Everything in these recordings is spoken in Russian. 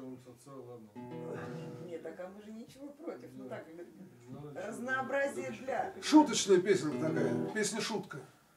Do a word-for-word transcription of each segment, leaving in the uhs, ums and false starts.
придерживаемся целого. Нет, так а мы же ничего против. Ну так, разнообразие для... Шуточная песенка такая, песня-шутка.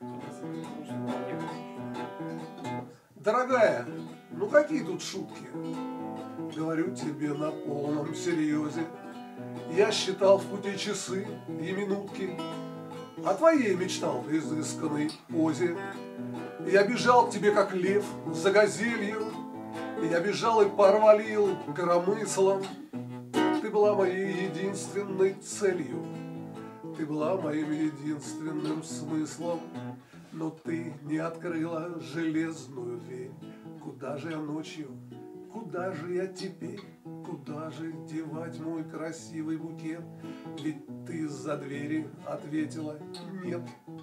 Дорогая, ну какие тут шутки? Говорю тебе на полном серьезе. Я считал в пути часы и минутки, о твоей мечтал в изысканной позе. Я бежал к тебе, как лев, за газелью. Я бежал и порвалил коромыслом. Ты была моей единственной целью. Ты была моим единственным смыслом. Но ты не открыла железную дверь. Куда же я ночью? Куда же я теперь? Куда же девать мой красивый букет? Ведь ты из-за двери ответила нет.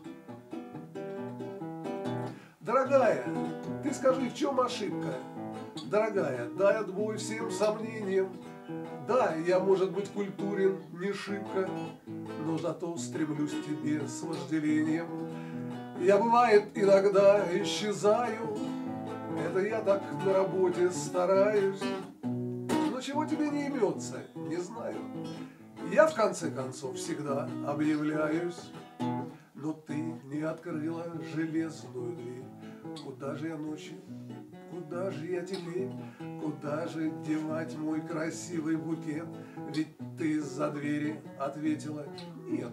Дорогая, ты скажи, в чем ошибка? Дорогая, дай отбой всем сомнениям. Да, я, может быть, культурен не шибко, но зато стремлюсь к тебе с вожделением. Я, бывает, иногда исчезаю. Это я так на работе стараюсь. Но чего тебе не имется, не знаю. Я, в конце концов, всегда объявляюсь. Но ты не открыла железную дверь. Куда же я ночью? Куда же я теперь? Куда же девать мой красивый букет? Ведь ты из-за двери ответила нет.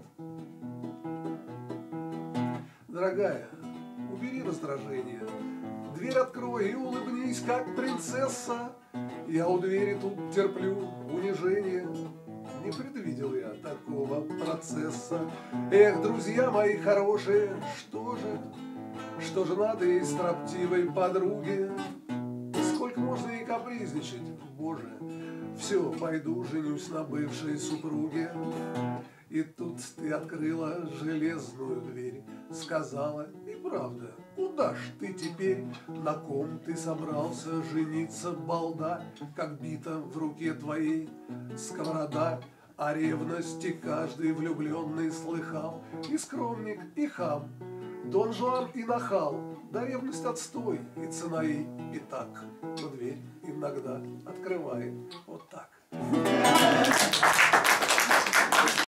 Дорогая, убери раздражение. Дверь открой и улыбнись, как принцесса. Я у двери тут терплю унижение. Не предвидел я такого процесса. Эх, друзья мои хорошие, что же? Что же надо ей строптивой подруге? Сколько можно ей капризничать, Боже? Все, пойду женюсь на бывшей супруге. И тут ты открыла железную дверь, сказала, и правда, куда ж ты теперь? На ком ты собрался жениться, балда? Как бита в руке твоей сковорода. О ревности каждый влюбленный слыхал. И скромник, и хам, Дон Жуан и нахал. Да ревность отстой, и цена ей и так. Но дверь иногда открывает вот так.